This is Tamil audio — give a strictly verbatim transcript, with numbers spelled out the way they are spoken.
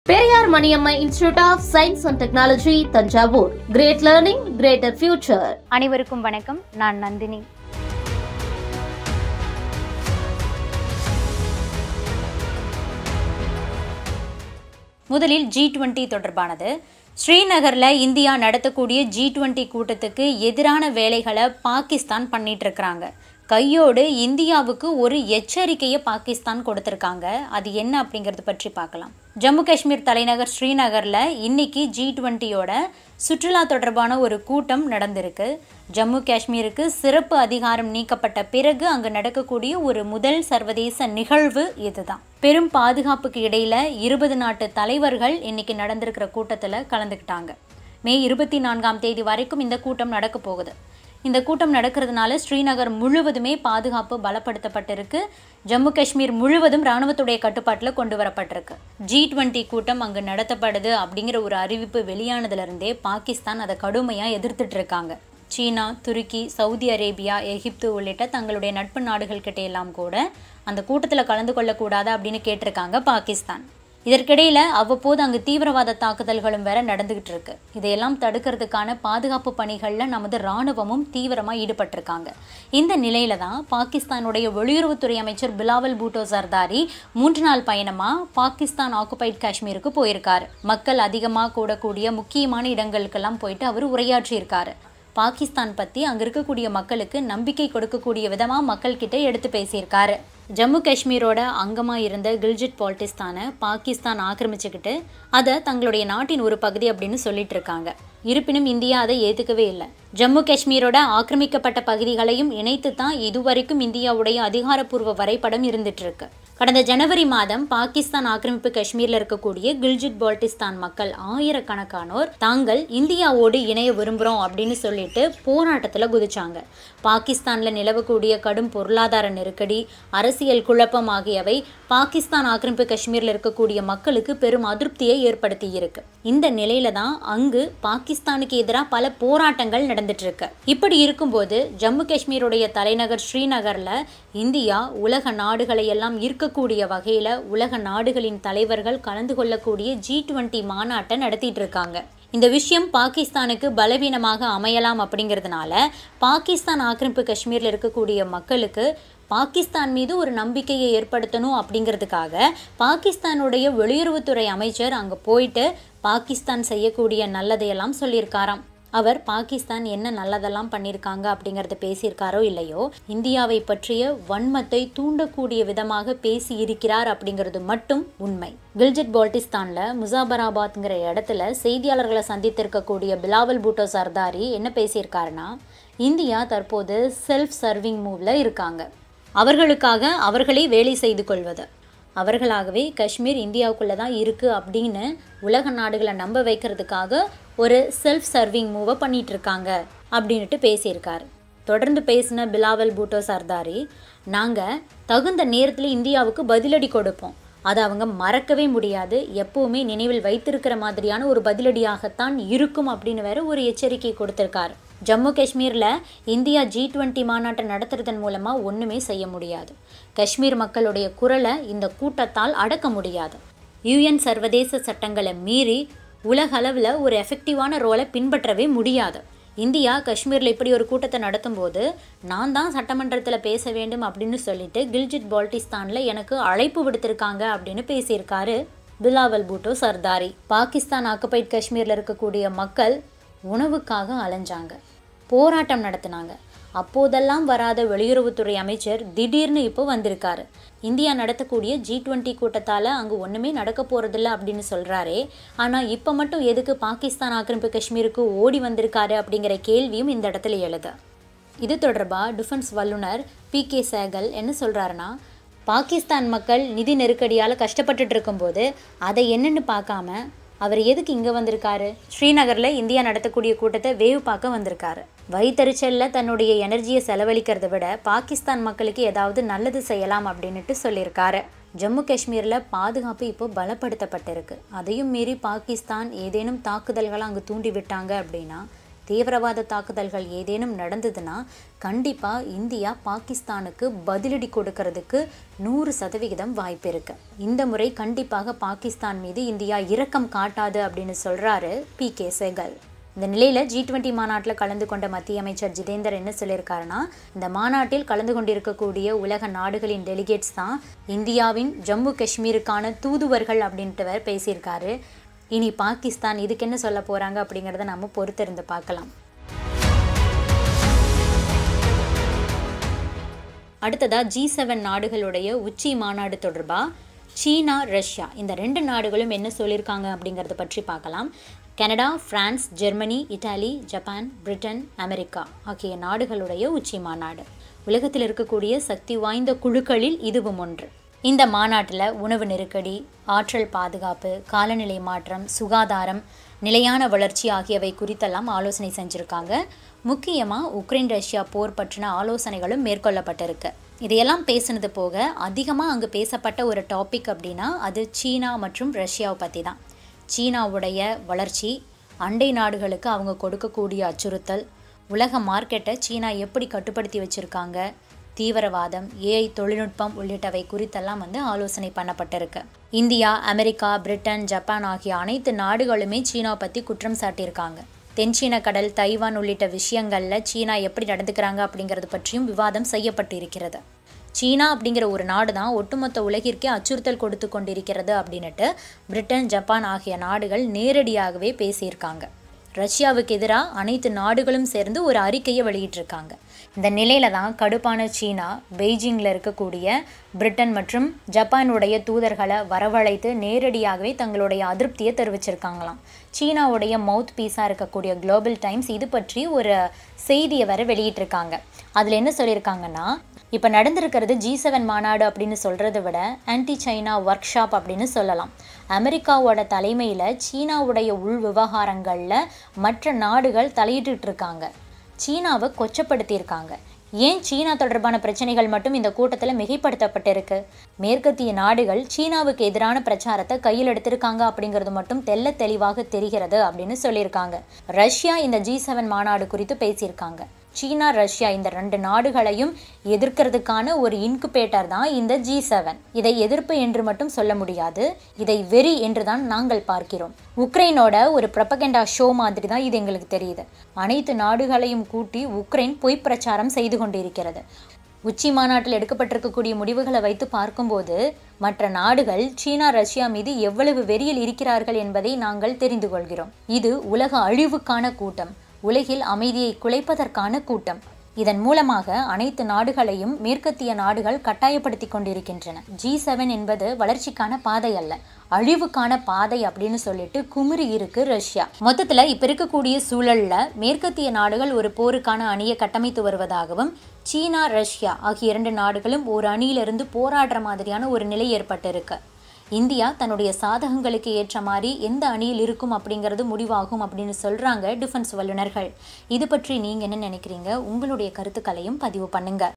Periyar Maniammai Institute of Science and Technology, Thanjavur. Great learning, greater future. அனைவருக்கும் வணக்கம். நான் நந்தினி. முதலில் ஜி டுவெண்ட்டி தொடர்பானது. ஸ்ரீநகர்ல இந்தியா நடத்தக்கூடிய ஜி டுவெண்ட்டி கூட்டத்துக்கு எதிரான வேலைகளை பாகிஸ்தான் பண்ணிட்டு இருக்காங்க. கையோடு இந்தியாவுக்கு ஒரு எச்சரிக்கையை பாகிஸ்தான் கொடுத்திருக்காங்க. அது என்ன அப்படிங்கறது பற்றி பார்க்கலாம். ஜம்மு காஷ்மீர் தலைநகர் ஸ்ரீநகர்ல இன்னைக்கு ஜி டுவெண்ட்டியோட சுற்றுலா தொடர்பான ஒரு கூட்டம் நடந்திருக்கு. ஜம்மு காஷ்மீருக்கு சிறப்பு அதிகாரம் நீக்கப்பட்ட பிறகு அங்கு நடக்கக்கூடிய ஒரு முதல் சர்வதேச நிகழ்வு இதுதான். பெரும் பாதுகாப்புக்கு இடையில இருபது நாட்டு தலைவர்கள் இன்னைக்கு நடந்திருக்கிற கூட்டத்துல கலந்துக்கிட்டாங்க. மே இருபத்தி நான்காம் தேதி வரைக்கும் இந்த கூட்டம் நடக்க போகுது. இந்த கூட்டம் நடக்கிறதுனால ஸ்ரீநகர் முழுவதுமே பாதுகாப்பு பலப்படுத்தப்பட்டிருக்கு. ஜம்மு காஷ்மீர் முழுவதும் இராணுவத்துடைய கட்டுப்பாட்டில் கொண்டு வரப்பட்டிருக்கு. ஜி டுவெண்ட்டி கூட்டம் அங்கு நடத்தப்படுது அப்படிங்கிற ஒரு அறிவிப்பு வெளியானதுல இருந்தே பாகிஸ்தான் அதை கடுமையா எதிர்த்துட்டு இருக்காங்க. சீனா, துருக்கி, சவுதி அரேபியா, எகிப்து உள்ளிட்ட தங்களுடைய நட்பு நாடுகள் கிட்ட எல்லாம் கூட அந்த கூட்டத்தில் கலந்து கொள்ளக்கூடாது அப்படின்னு கேட்டிருக்காங்க பாகிஸ்தான். இதற்கிடையில அவ்வப்போது அங்கு தீவிரவாத தாக்குதல்களும் வேற நடந்துகிட்டு இருக்கு. இதையெல்லாம் தடுக்கிறதுக்கான பாதுகாப்பு பணிகள்ல நமது இராணுவமும் தீவிரமா ஈடுபட்டிருக்காங்க. இந்த நிலையில தான் பாகிஸ்தானுடைய வெளியுறவுத்துறை அமைச்சர் பிலாவல் பூட்டோ ஜர்தாரி மூன்று நாள் பயணமா பாகிஸ்தான் ஆக்குபைட் காஷ்மீருக்கு போயிருக்காரு. மக்கள் அதிகமா கூடக்கூடிய முக்கியமான இடங்களுக்கெல்லாம் போயிட்டு அவர் உரையாற்றி இருக்காரு. பாகிஸ்தான் பத்தி அங்க இருக்கக்கூடிய மக்களுக்கு நம்பிக்கை கொடுக்கக்கூடிய விதமா மக்கள் கிட்ட எடுத்து பேசியிருக்காரு. ஜம்மு காஷ்மீரோட அங்கமா இருந்த கில்ஜிட் பால்டிஸ்தானை பாகிஸ்தான் ஆக்கிரமிச்சுக்கிட்டு அதை தங்களுடைய நாட்டின் ஒரு பகுதி அப்படின்னு சொல்லிட்டு இருக்காங்க. இருப்பினும் இந்தியா அதை ஏத்துக்கவே இல்லை. ஜம்மு காஷ்மீரோட ஆக்கிரமிக்கப்பட்ட பகுதிகளையும் இணைத்து தான் இதுவரைக்கும் இந்தியாவுடைய அதிகாரப்பூர்வ வரைபடம் இருந்துட்டு இருக்கு. கடந்த ஜனவரி மாதம் பாகிஸ்தான் ஆக்கிரமிப்பு காஷ்மீர்ல இருக்கக்கூடிய கில்ஜிட் பால்டிஸ்தான் மக்கள் ஆயிரக்கணக்கானோர் தாங்கள் இந்தியாவோடு இணைய விரும்புறோம் அப்படின்னு சொல்லிட்டு போராட்டத்துல குதிச்சாங்க. பாகிஸ்தான்ல நிலவக்கூடிய கடும் பொருளாதார நெருக்கடி, அரசியல் குழப்பம் ஆகியவை பாகிஸ்தான் ஆக்கிரமிப்பு காஷ்மீர்ல இருக்கக்கூடிய மக்களுக்கு பெரும் அதிருப்தியை ஏற்படுத்தி இருக்கு. இந்த நிலையில தான் அங்கு பாகிஸ்தானுக்கு எதிராக பல போராட்டங்கள் நடந்துட்டு இருக்கு. இப்படி இருக்கும்போது ஜம்மு காஷ்மீருடைய தலைநகர் ஸ்ரீநகர்ல இந்தியா உலக நாடுகளை எல்லாம் ஈர்க்கக்கூடிய வகையில உலக நாடுகளின் தலைவர்கள் கலந்து கொள்ளக்கூடிய ஜி டுவெண்ட்டி மாநாட்டை நடத்திட்டு இருக்காங்க. இந்த விஷயம் பாகிஸ்தானுக்கு பலவீனமாக அமையலாம் அப்படிங்கிறதுனால பாகிஸ்தான் ஆக்கிரமிப்பு காஷ்மீர்ல இருக்கக்கூடிய மக்களுக்கு பாகிஸ்தான் மீது ஒரு நம்பிக்கையை ஏற்படுத்தணும் அப்படிங்கிறதுக்காக பாகிஸ்தானுடைய வெளியுறவுத்துறை அமைச்சர் அங்கே போயிட்டு பாகிஸ்தான் செய்யக்கூடிய நல்லதையெல்லாம் சொல்லியிருக்காராம். அவர் பாகிஸ்தான் என்ன நல்லதெல்லாம் பண்ணியிருக்காங்க அப்படிங்கிறத பேசியிருக்காரோ இல்லையோ, இந்தியாவை பற்றிய வன்மத்தை தூண்டக்கூடிய விதமாக பேசி இருக்கிறார் அப்படிங்கிறது மட்டும் உண்மை. கில்ஜிட் பால்டிஸ்தான்ல முசாபராபாத்ங்கிற இடத்துல செய்தியாளர்களை சந்தித்திருக்கக்கூடிய பிலாவல் பூட்டோ சர்தாரி என்ன பேசியிருக்காருன்னா, இந்தியா தற்போது செல்ஃப் சர்விங் மூவ்ல இருக்காங்க. அவர்களுக்காக அவர்களே வேலை செய்து கொள்வது, அவர்களாகவே காஷ்மீர் இந்தியாவுக்குள்ளே தான் இருக்குது அப்படின்னு உலக நாடுகளை நம்ப வைக்கிறதுக்காக ஒரு செல்ஃப் சர்விங் மூவை பண்ணிட்டு இருக்காங்க அப்படின்ட்டு பேசியிருக்காரு. தொடர்ந்து பேசின பிலாவல் பூட்டோ சர்தாரி, நாங்கள் தகுந்த நேரத்தில் இந்தியாவுக்கு பதிலடி கொடுப்போம், அதை அவங்க மறக்கவே முடியாது, எப்பவுமே நினைவில் வைத்திருக்கிற மாதிரியான ஒரு பதிலடியாகத்தான் இருக்கும் அப்படின்னு வேற ஒரு எச்சரிக்கை கொடுத்திருக்காரு. ஜம்மு காஷ்மீர்ல இந்தியா ஜி டுவெண்ட்டி மாநாட்டை நடத்துறதன் மூலமா ஒண்ணுமே செய்ய முடியாது. காஷ்மீர் மக்களுடைய குரலை இந்த கூட்டத்தால் அடக்க முடியாது. யூஎன் சர்வதேச சட்டங்களை மீறி உலக அளவில் ஒரு எஃபெக்டிவான ரோலை பின்பற்றவே முடியாது. இந்தியா காஷ்மீரில் இப்படி ஒரு கூட்டத்தை நடத்தும் போது நான் தான் சட்டமன்றத்தில் பேச வேண்டும் அப்படின்னு சொல்லிட்டு கில்ஜிட் பால்டிஸ்தானில் எனக்கு அழைப்பு விடுத்திருக்காங்க அப்படின்னு பேசியிருக்காரு பிலாவல் பூட்டோ சர்தாரி. பாகிஸ்தான் ஆக்குபைட் காஷ்மீரில் இருக்கக்கூடிய மக்கள் உணவுக்காக அலைஞ்சாங்க, போராட்டம் நடத்தினாங்க. அப்போதெல்லாம் வராத வெளியுறவுத்துறை அமைச்சர் திடீர்னு இப்போ வந்திருக்காரு. இந்தியா நடத்தக்கூடிய ஜி டுவெண்ட்டி கூட்டத்தால் அங்கே ஒன்றுமே நடக்க போகிறதில்ல அப்படின்னு சொல்கிறாரே, ஆனால் இப்போ மட்டும் எதுக்கு பாகிஸ்தான் ஆக்கிரமிப்பு காஷ்மீருக்கு ஓடி வந்திருக்காரு அப்படிங்கிற கேள்வியும் இந்த இடத்துல எழுது. இது தொடர்பாக டிஃபென்ஸ் வல்லுநர் பி கே சேகல் என்ன சொல்கிறாருன்னா, பாகிஸ்தான் மக்கள் நிதி நெருக்கடியால் கஷ்டப்பட்டுட்டு இருக்கும்போது அதை என்னன்னு பார்க்காம அவர் எதுக்கு இங்கே வந்திருக்காரு? ஸ்ரீநகரில் இந்தியா நடத்தக்கூடிய கூட்டத்தை வேவு பார்க்க வந்திருக்காரு. வயிற்றுச்சலில் தன்னுடைய எனர்ஜியை செலவழிக்கிறத விட பாகிஸ்தான் மக்களுக்கு ஏதாவது நல்லது செய்யலாம் அப்படின்ட்டு சொல்லியிருக்காரு. ஜம்மு காஷ்மீரில் பாதுகாப்பு இப்போ பலப்படுத்தப்பட்டிருக்கு. அதையும் மீறி பாகிஸ்தான் ஏதேனும் தாக்குதல்களை அங்கே தூண்டி விட்டாங்க அப்படின்னா தீவிரவாத தாக்குதல்கள் ஏதேனும் நடந்ததுன்னா கண்டிப்பாக இந்தியா பாகிஸ்தானுக்கு பதிலடி கொடுக்கறதுக்கு நூறு சதவிகிதம் வாய்ப்பு இருக்கு. இந்த முறை கண்டிப்பாக பாகிஸ்தான் மீது இந்தியா இரக்கம் காட்டாது அப்படின்னு சொல்றாரு பி கே செகல். இந்த நிலையில் ஜி டுவெண்ட்டி மாநாட்டில் கலந்து கொண்ட மத்திய அமைச்சர் ஜிதேந்தர் என்ன சொல்லியிருக்காருன்னா, இந்த மாநாட்டில் கலந்து கொண்டிருக்கக்கூடிய உலக நாடுகளின் டெலிகேட்ஸ் தான் இந்தியாவின் ஜம்மு காஷ்மீருக்கான தூதுவர்கள் அப்படின்ட்டு பேசியிருக்காரு. இனி பாகிஸ்தான் இதுக்கு என்ன சொல்ல போகிறாங்க அப்படிங்கிறத நம்ம பொறுத்திருந்து பார்க்கலாம். அடுத்ததாக ஜி செவன் நாடுகளுடைய உச்சி மாநாடு தொடர்பாக சீனா ரஷ்யா இந்த ரெண்டு நாடுகளும் என்ன சொல்லியிருக்காங்க அப்படிங்கிறத பற்றி பார்க்கலாம். Canada, France, Germany, Italy, Japan, Britain, America ஆகிய நாடுகளுடைய உச்சி மாநாடு. உலகத்தில் இருக்கக்கூடிய சக்தி வாய்ந்த குழுக்களில் இதுவும் ஒன்று. இந்த மாநாட்டில் உணவு நெருக்கடி, ஆற்றல் பாதுகாப்பு, காலநிலை மாற்றம், சுகாதாரம், நிலையான வளர்ச்சி ஆகியவை குறித்தெல்லாம் ஆலோசனை செஞ்சுருக்காங்க. முக்கியமாக உக்ரைன் ரஷ்யா போர் பற்றின ஆலோசனைகளும் மேற்கொள்ளப்பட்டிருக்கு. இதையெல்லாம் பேசுனது போக அதிகமாக அங்கு பேசப்பட்ட ஒரு டாபிக் அப்படின்னா அது சீனா மற்றும் ரஷ்யாவை பற்றி தான். சீனாவுடைய வளர்ச்சி, அண்டை நாடுகளுக்கு அவங்க கொடுக்கக்கூடிய அச்சுறுத்தல், உலக மார்க்கெட்டை சீனா எப்படி கட்டுப்படுத்தி வச்சுருக்காங்க, தீவிரவாதம், ஏஐ தொழில்நுட்பம் உள்ளிட்டவை குறித்தெல்லாம் வந்து ஆலோசனை பண்ணப்பட்டிருக்கு. இந்தியா, அமெரிக்கா, பிரிட்டன், ஜப்பான் ஆகிய அனைத்து நாடுகளுமே சீனா பற்றி குற்றம் சாட்டியிருக்காங்க. தென்சீன கடல், தைவான் உள்ளிட்ட விஷயங்களில் சீனா எப்படி நடந்துக்கிறாங்க அப்படிங்கிறது பற்றியும் விவாதம் செய்யப்பட்டு இருக்கிறது. சீனா அப்படிங்கிற ஒரு நாடு தான் ஒட்டுமொத்த உலகிற்கே அச்சுறுத்தல் கொடுத்து கொண்டிருக்கிறது அப்படின்னுட்டு பிரிட்டன், ஜப்பான் ஆகிய நாடுகள் நேரடியாகவே பேசியிருக்காங்க. ரஷ்யாவுக்கு எதிராக அனைத்து நாடுகளும் சேர்ந்து ஒரு அறிக்கையை வெளியிட்டிருக்காங்க. இந்த நிலையில தான் கடுப்பான சீனா பெய்ஜிங்கில் இருக்கக்கூடிய பிரிட்டன் மற்றும் ஜப்பானுடைய தூதர்களை வரவழைத்து நேரடியாகவே தங்களுடைய அதிருப்தியை தெரிவிச்சிருக்காங்களாம். சீனாவுடைய மவுத் பீஸாக இருக்கக்கூடிய குளோபல் டைம்ஸ் இது பற்றி ஒரு செய்தியை வர வெளியிட்டிருக்காங்க. அதில் என்ன சொல்லியிருக்காங்கன்னா, இப்போ நடந்திருக்கிறது ஜி செவன் மாநாடு அப்படின்னு சொல்கிறத விட ஆன்டி சைனா ஒர்க் ஷாப் அப்படின்னு சொல்லலாம். அமெரிக்காவோட தலைமையில் சீனாவுடைய உள் விவகாரங்களில் மற்ற நாடுகள் தலையிட்டு இருக்காங்க. சீனாவை கொச்சப்படுத்தியிருக்காங்க. ஏன் சீனா தொடர்பான பிரச்சனைகள் மட்டும் இந்த கூட்டத்தில் மிகைப்படுத்தப்பட்டிருக்கு? மேற்கத்திய நாடுகள் சீனாவுக்கு எதிரான பிரச்சாரத்தை கையில் எடுத்திருக்காங்க அப்படிங்கிறது மட்டும் தெல்ல தெளிவாக தெரிகிறது அப்படின்னு சொல்லியிருக்காங்க. ரஷ்யா இந்த ஜி செவன் மாநாடு குறித்து பேசியிருக்காங்க. சீனா, ரஷ்யா இந்த ரெண்டு நாடுகளையும் எதிர்க்கிறதுக்கான ஒரு இன்குபேட்டர் தான் இந்த ஜி செவன். இதை எதிர்ப்பு என்று மட்டும் சொல்ல முடியாது, இதை வெறி என்று தான் நாங்கள் பார்க்கிறோம். உக்ரைனோட ஒரு ப்ரொபகண்டா ஷோ மாதிரி தான் இது எங்களுக்கு தெரியுது. அனைத்து நாடுகளையும் கூட்டி உக்ரைன் பொய் பிரச்சாரம் செய்து கொண்டிருக்கிறது. உச்சி மாநாட்டில் எடுக்கப்பட்டிருக்கக்கூடிய முடிவுகளை வைத்து பார்க்கும்போது மற்ற நாடுகள் சீனா, ரஷ்யா மீது எவ்வளவு வெறியில் இருக்கிறார்கள் என்பதை நாங்கள் தெரிந்து கொள்கிறோம். இது உலக அழிவுக்கான கூட்டம், உலகில் அமைதியை குலைப்பதற்கான கூட்டம். இதன் மூலமாக அனைத்து நாடுகளையும் மேற்கத்திய நாடுகள் கட்டாயப்படுத்தி கொண்டிருக்கின்றன. ஜி செவன் என்பது வளர்ச்சிக்கான பாதை அல்ல, அழிவுக்கான பாதை அப்படின்னு சொல்லிட்டு குமுறி இருக்கு ரஷ்யா. மொத்தத்துல இப்ப இருக்கக்கூடிய சூழல்ல மேற்கத்திய நாடுகள் ஒரு போருக்கான அணியை கட்டமைத்து வருவதாகவும் சீனா, ரஷ்யா ஆகிய இரண்டு நாடுகளும் ஒரு அணியிலிருந்து போராடுற மாதிரியான ஒரு நிலை ஏற்பட்டிருக்கு. இந்தியா தன்னுடைய சாதகங்களுக்கு ஏற்ற மாதிரி எந்த அணியில் இருக்கும் அப்படிங்கிறது முடிவாகும் அப்படின்னு சொல்றாங்க டிஃபென்ஸ் வல்லுநர்கள். இது பற்றி நீங்க என்ன நினைக்கிறீங்க? உங்களுடைய கருத்துக்களையும் பதிவு பண்ணுங்க.